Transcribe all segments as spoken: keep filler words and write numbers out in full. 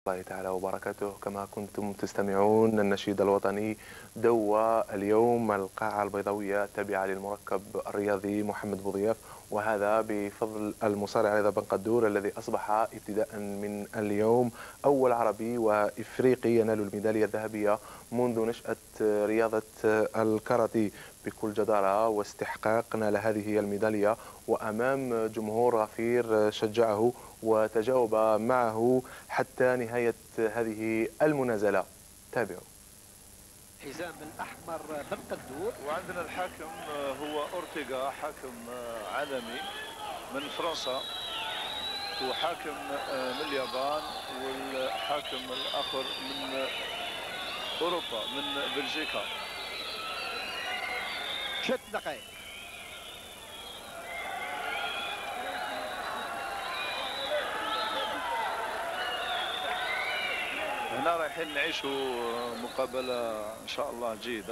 الله تعالى وبركاته. كما كنتم تستمعون النشيد الوطني دوى اليوم القاعة البيضاوية التابعة للمركب الرياضي محمد بوضياف، وهذا بفضل المصارع رضا بن قدور الذي أصبح ابتداء من اليوم أول عربي وإفريقي ينال الميدالية الذهبية منذ نشأة رياضة الكاراتيه بكل جدارة واستحقاق. نال هذه الميدالية وأمام جمهور غفير شجعه وتجاوب معه حتى نهاية هذه المنازلة. تابعوا. حزام الأحمر بن قدور، وعندنا الحاكم هو أورتيغا، حاكم عالمي من فرنسا، وحاكم من اليابان، والحاكم الآخر من أوروبا من بلجيكا. ست دقائق. هنا رايحين نعيشوا مقابلة إن شاء الله جيدة.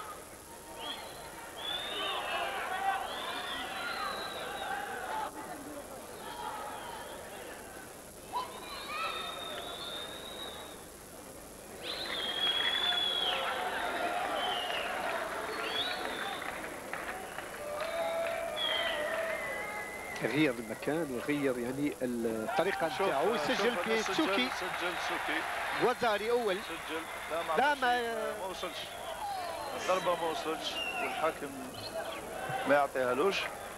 يغير المكان ويغير يعني الطريقة نتاعو. يسجل في تسوكي. سجل تسوكي. وزاري أول. سجل. لا ما ما وصلش. الضربة ما وصلش والحاكم ما يعطيهالوش.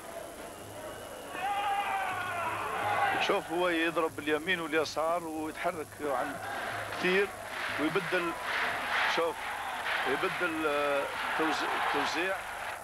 شوف هو يضرب باليمين واليسار ويتحرك عن كثير ويبدل. شوف يبدل توزيع.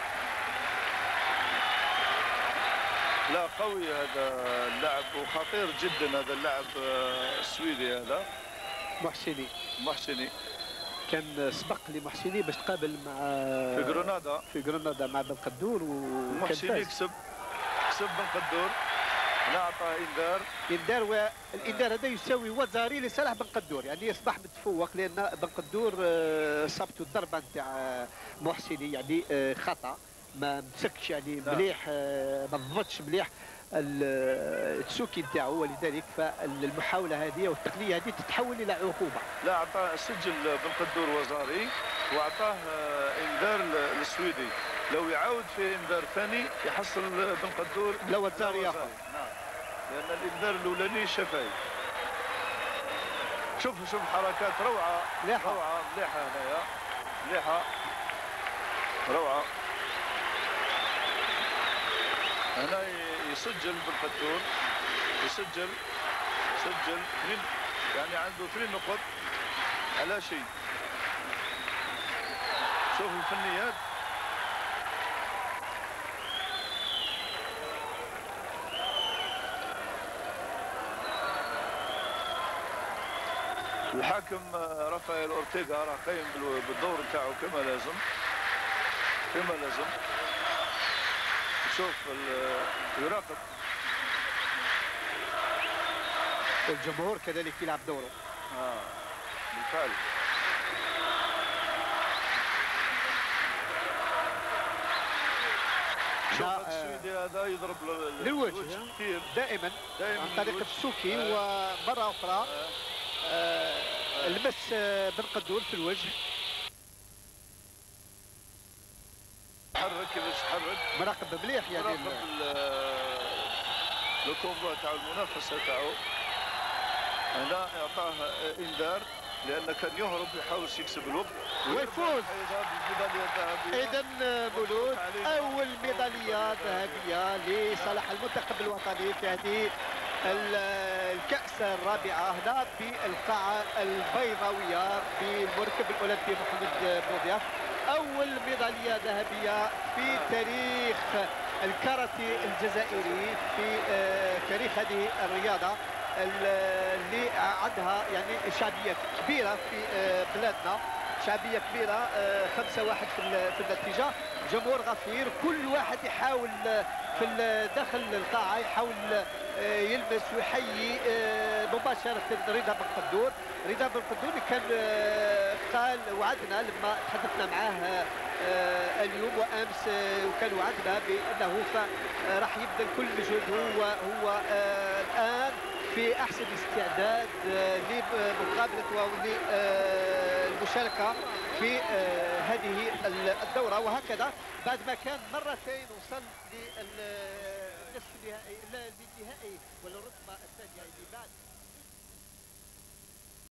لا قوي هذا اللاعب وخطير جدا هذا اللاعب السويدي هذا محسني. محسني كان سبق لمحسني باش تقابل مع في غرناطة في غرناطة مع بن قدور ومحسني كسب كسب بن قدور. هنا عطاه انذار. انذار والانذار هذا يساوي وزاري لصالح بن قدور، يعني يصبح متفوق لان بن قدور صابته الضربه نتاع محسني يعني خطا، ما مسكش يعني مليح، ما ضبطش مليح التسوكي نتاعو، ولذلك فالمحاوله هذه والتقنيه هذه تتحول الى عقوبه. لا اعطاه سجل بن قدور وزاري واعطاه انذار للسويدي. لو يعاود في انذار ثاني يحصل بن قدور لا وزاري ياخذ. نعم لان الانذار الاولاني شفاي. شوف شوف حركات روعه مليحه روعه مليحه هنايا مليحه روعه. هنا يسجل بالقدور يسجل سجل اثنين يعني عنده اثنين نقط على شيء. شوف الفنيات. الحاكم رافائيل أورتيغا راه قايم بالدور نتاعو كما لازم كما لازم. شوف يراقب والجمهور كذلك يلعب دوره. اه بالفعل. شوف السويدي هذا يضرب للوجه كثير دائما, دائماً عن طريق التسوكي. آه. ومره اخرى آه. لمس بن قدور في الوجه. حرك كيفاش حرك مراقب مليح يعني مراقب لو كومبو تاع المنافسه تاعو. هنا اعطاه انذار لان كان يهرب يحاول يكسب الوقت ويفوز بالميداليه الذهبيه. اذا مولود اول ميداليه ذهبيه لصالح المنتخب الوطني في هذه الكأس الرابعة هنا بالقاعة البيضاوية بالمركب الأولمبي محمد بوضياف. أول ميدالية ذهبية في تاريخ الكاراتيه الجزائري، في تاريخ هذه الرياضة اللي عندها يعني شعبية كبيرة في بلادنا، شعبية كبيرة. خمسة واحد في النتيجة. جمهور غفير، كل واحد يحاول في داخل القاعة يحاول يلمس ويحيي مباشرة رضا بن قدور. رضا بن قدور كان قال وعدنا لما تحدثنا معاه اليوم وامس، وكان وعدنا بانه راح يبذل كل مجهود. هو هو الان في احسن استعداد لمقابله وللمشاركه في هذه الدوره. وهكذا بعد ما كان مرتين وصل للنصف النهائي للنهائي والرتبه الثانيه بعد